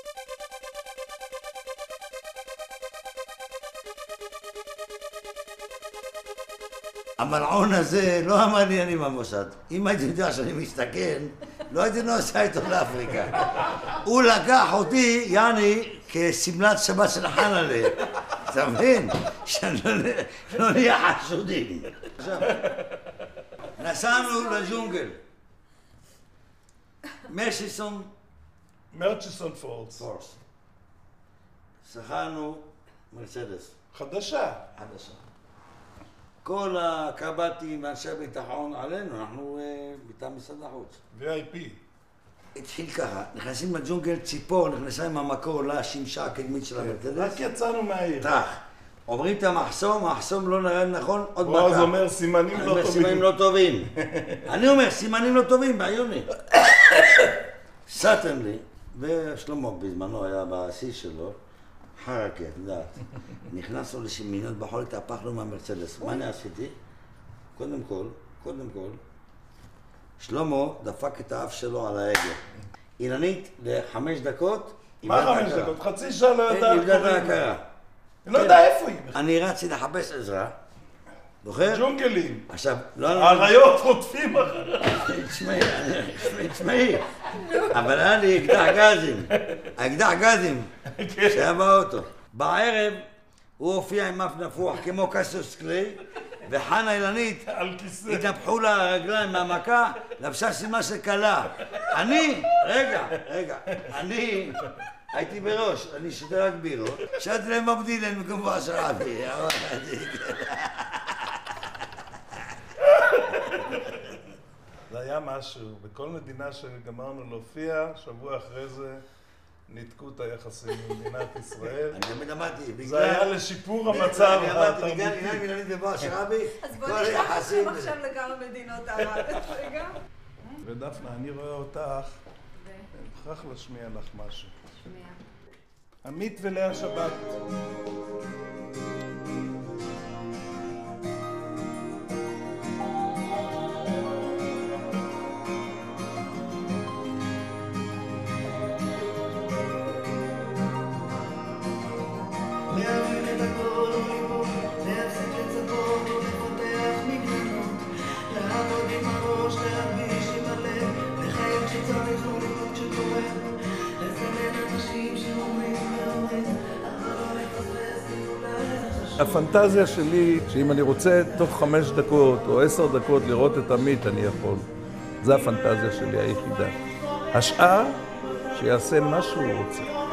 המלעון הזה לא אמר לי אני במוסד. אם הייתי יודע שאני מסתכן, לא הייתי נוסע איתו לאפריקה. הוא לקח אותי, יעני, כסמלת שבת של חנלה. אתה מבין? שלא נהיה חשודים. נסענו לג'ונגל. מרצ'יסון פורס. שכרנו מרצדס. חדשה. כל הקב"טים ואנשי הביטחון עלינו, אנחנו מטעם משרד החוץ. VIP. התחיל ככה, נכנסים לג'ונגל, ציפור נכנסה עם המקור לשמשה הקדמית של המרצדס. רק יצאנו מהעיר. טח. עוברים את המחסום, המחסום לא נראה נכון, עוד מכה. ואז אומר סימנים לא טובים. סימנים לא טובים. אני אומר, סימנים לא טובים, בעיוני. סתם לי, ושלמה בזמנו היה בשיא שלו, חרקה, דעת. נכנסנו לשמינות בחול, התהפכנו מהמרצדס. מה אני עשיתי? קודם כל, שלמה דפק את האף שלו על ההגה. אילנית, ל5 דקות, מה 5 דקות? חצי שעה לא ידעה. איבדה את ההכרה. אני לא יודע איפה היא. אני רצתי לחפש עזרה. זוכר? ג'ונגלים. עכשיו, האריות רודפים אחריו. תשמעי, אבל היה לי אקדח גזים, שהיה באוטו. בערב הוא הופיע עם אף נפוח כמו קסיוס קליי, וחנה אילנית התהפכו לה הרגליים מהמכה, לבשה שמלה של כלה. אני הייתי בראש, אני שותה רק בירו, שתתי להם מבדילן מקום באשראבי. זה היה משהו, בכל מדינה שגמרנו להופיע, שבוע אחרי זה ניתקו את היחסים במדינת ישראל. אני תמיד אמרתי, בגלל... זה היה לשיפור המצב התרבותי. בגלל עניין אילנית ובאשראבי, אז בוא נשלח אתכם עכשיו לכמה מדינות ערב. רגע. ודפנה, אני רואה אותך, אני מוכרח להשמיע לך משהו. שמיע. עמית ולאה שבת. הפנטזיה שלי, שאם אני רוצה תוך 5 דקות או 10 דקות לראות את עמית, אני יכול. זה הפנטזיה שלי היחידה. השאר, שיעשה מה שהוא רוצה.